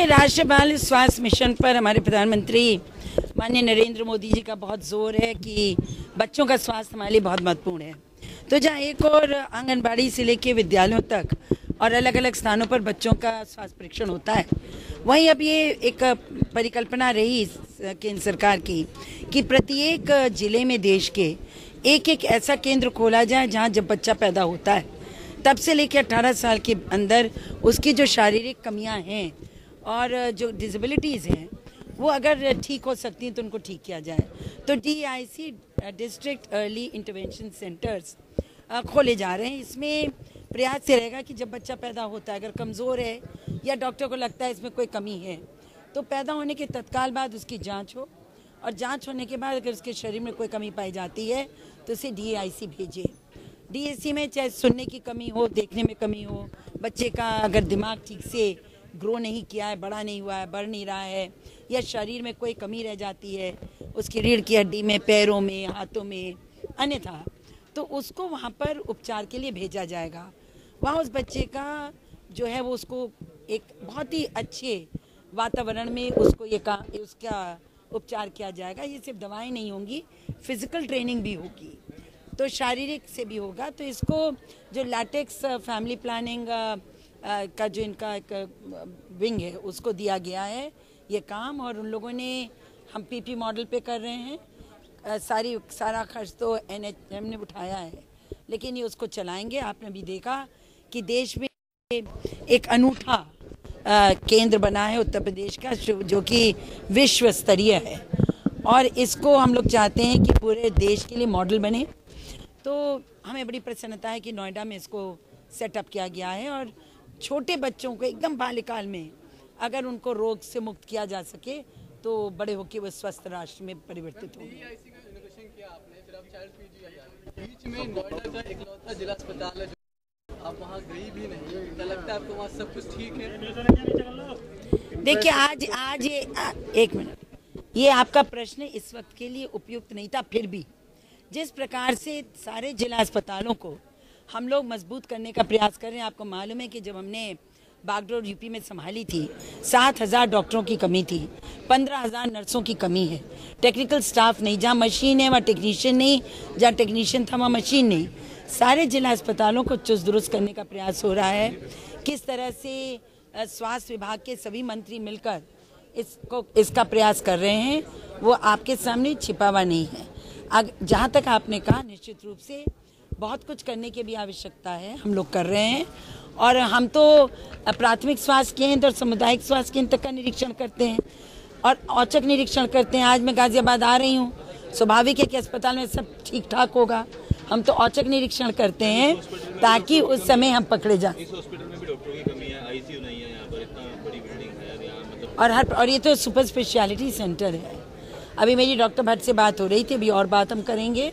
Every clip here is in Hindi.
राष्ट्रीय बाल स्वास्थ्य मिशन पर हमारे प्रधानमंत्री माननीय नरेंद्र मोदी जी का बहुत जोर है कि बच्चों का स्वास्थ्य हमारे लिए बहुत महत्वपूर्ण है। तो जहाँ एक और आंगनबाड़ी से लेकर विद्यालयों तक और अलग अलग स्थानों पर बच्चों का स्वास्थ्य परीक्षण होता है, वहीं अब ये एक परिकल्पना रही केंद्र सरकार की कि प्रत्येक जिले में देश के एक एक ऐसा केंद्र खोला जाए जहाँ जब बच्चा पैदा होता है तब से लेकर 18 साल के अंदर उसकी जो शारीरिक कमियां हैं और जो डिसेबिलिटीज़ हैं वो अगर ठीक हो सकती हैं तो उनको ठीक किया जाए। तो DIC district early intervention centres खोले जा रहे हैं। इसमें प्रयास ये रहेगा कि जब बच्चा पैदा होता है, अगर कमज़ोर है या डॉक्टर को लगता है इसमें कोई कमी है, तो पैदा होने के तत्काल बाद उसकी जांच हो और जांच होने के बाद अगर उसके शरीर में कोई कमी पाई जाती है तो उसे DIC भेजे। DIC में चाहे सुनने की कमी हो, देखने में कमी हो, बच्चे का अगर दिमाग ठीक से ग्रो नहीं किया है, बड़ा नहीं हुआ है, बढ़ नहीं रहा है, या शरीर में कोई कमी रह जाती है उसकी रीढ़ की हड्डी में, पैरों में, हाथों में, अन्यथा तो उसको वहाँ पर उपचार के लिए भेजा जाएगा। वहाँ उस बच्चे का जो है वो उसको एक बहुत ही अच्छे वातावरण में उसको उसका उपचार किया जाएगा। ये सिर्फ दवाएं नहीं होंगी, फिजिकल ट्रेनिंग भी होगी, तो शारीरिक से भी होगा। तो इसको जो लैटेक्स फैमिली प्लानिंग का जो इनका एक विंग है उसको दिया गया है ये काम, और उन लोगों ने हम PP मॉडल पे कर रहे हैं। सारा खर्च तो NHM ने उठाया है, लेकिन ये उसको चलाएंगे। आपने भी देखा कि देश में एक अनूठा केंद्र बना है उत्तर प्रदेश का जो कि विश्व स्तरीय है, और इसको हम लोग चाहते हैं कि पूरे देश के लिए मॉडल बने। तो हमें बड़ी प्रसन्नता है कि नोएडा में इसको सेटअप किया गया है, और छोटे बच्चों को एकदम बाल्यकाल में अगर उनको रोग से मुक्त किया जा सके तो बड़े होकर वो स्वस्थ राष्ट्र में परिवर्तित होंगे। बीच में नोएडा का इकलौता जिला अस्पताल है, आप वहाँ गई भी नहीं, क्या लगता है आपको वहाँ सब कुछ ठीक है? देखिए आज ये एक मिनट, ये आपका प्रश्न इस वक्त के लिए उपयुक्त नहीं था। फिर भी जिस प्रकार से सारे जिला अस्पतालों को हम लोग मजबूत करने का प्रयास कर रहे हैं, आपको मालूम है कि जब हमने बागडोर UP में संभाली थी 7,000 डॉक्टरों की कमी थी, 15,000 नर्सों की कमी है, टेक्निकल स्टाफ नहीं, जहाँ मशीन है वहाँ टेक्नीशियन नहीं, जहाँ टेक्नीशियन था वहाँ मशीन नहीं। सारे जिला अस्पतालों को चुस्त दुरुस्त करने का प्रयास हो रहा है। किस तरह से स्वास्थ्य विभाग के सभी मंत्री मिलकर इसका प्रयास कर रहे हैं वो आपके सामने छिपा हुआ नहीं है। जहाँ तक आपने कहा, निश्चित रूप से बहुत कुछ करने की भी आवश्यकता है, हम लोग कर रहे हैं। और हम तो प्राथमिक स्वास्थ्य केंद्र और सामुदायिक स्वास्थ्य केंद्र तक का निरीक्षण करते हैं और औचक निरीक्षण करते हैं। आज मैं गाजियाबाद आ रही हूँ, स्वाभाविक है कि अस्पताल में सब ठीक ठाक होगा। हम तो औचक निरीक्षण करते हैं ताकि उस समय हम पकड़े जाएं। इस हॉस्पिटल में भी डॉक्टरों की कमी है, ICU नहीं है यहाँ पर, इतना बड़ी बिल्डिंग है यहाँ, मतलब और ये तो सुपर स्पेशलिटी सेंटर है। अभी मेरी डॉक्टर भट्ट से बात हो रही थी, अभी और बात हम करेंगे।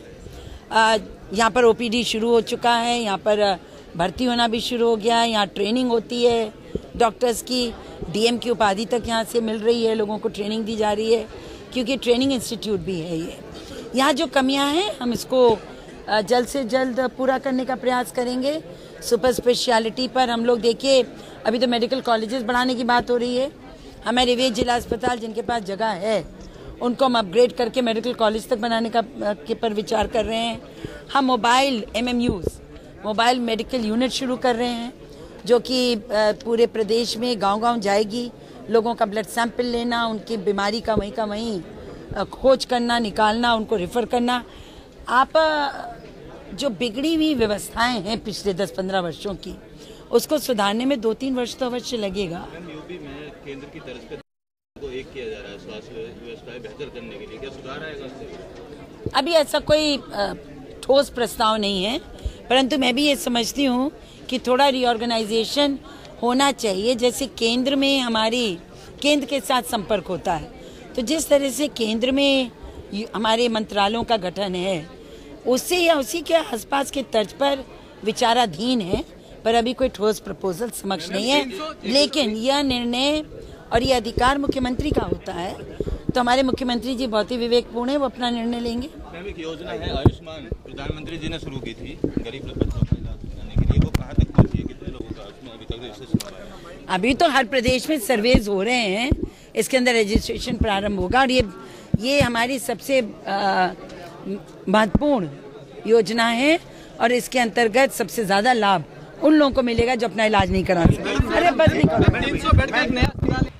यहाँ पर OPD शुरू हो चुका है, यहाँ पर भर्ती होना भी शुरू हो गया है, यहाँ ट्रेनिंग होती है डॉक्टर्स की, DM की उपाधि तक यहाँ से मिल रही है, लोगों को ट्रेनिंग दी जा रही है, क्योंकि ट्रेनिंग इंस्टीट्यूट भी है ये। यहाँ जो कमियाँ हैं हम इसको जल्द से जल्द पूरा करने का प्रयास करेंगे। सुपर स्पेशलिटी पर हम लोग देखिए, अभी तो मेडिकल कॉलेजेस बढ़ाने की बात हो रही है। हमारे वे जिला अस्पताल जिनके पास जगह है उनको हम अपग्रेड करके मेडिकल कॉलेज तक बनाने के पर विचार कर रहे हैं। हम mobile MMUs, mobile medical unit शुरू कर रहे हैं, जो कि पूरे प्रदेश में गांव-गांव जाएगी। लोगों का ब्लड सैंपल लेना, उनकी बीमारी का वहीं खोज करना, निकालना, उनको रेफर करना। आप जो बिगड़ी हुई व्यवस्थाएं हैं पिछले 10-15 वर्षों की, उसको सुधारने में 2-3 वर्ष तो अवश्य लगेगा। UP में केंद्र की तर्ज पर को एक किया जा रहा है स्वास्थ्य व्यवस्थाएं बेहतर करने के लिए, क्या सुधार आएगा उससे? अभी ऐसा कोई ठोस प्रस्ताव नहीं है, परंतु मैं भी ये समझती हूँ कि थोड़ा रीऑर्गेनाइजेशन होना चाहिए। जैसे केंद्र में केंद्र के साथ संपर्क होता है, तो जिस तरह से केंद्र में हमारे मंत्रालयों का गठन है, उससे या उसी के आसपास के तर्ज पर विचाराधीन है, पर अभी कोई ठोस प्रपोजल समक्ष नहीं है। लेकिन यह निर्णय और ये अधिकार मुख्यमंत्री का होता है, तो हमारे मुख्यमंत्री जी बहुत ही विवेकपूर्ण है, वो अपना निर्णय लेंगे। एक योजना है आयुष्मान, प्रधानमंत्री जी ने शुरू की थी गरीब बच्चों को इलाज कराने के लिए, वो कहाँ तक पहुँची है, कितने लोगों का उसमें अभी तक लग रही है, इससे चुनाव आएगा? अभी तो हर प्रदेश में सर्वेज हो रहे हैं, इसके अंदर रजिस्ट्रेशन प्रारंभ होगा और ये हमारी सबसे महत्वपूर्ण योजना है और इसके अंतर्गत सबसे ज़्यादा लाभ उन लोगों को मिलेगा जो अपना इलाज नहीं करा सकते। अरे बस नहीं करो। 300 बेड का एक नया अस्पताल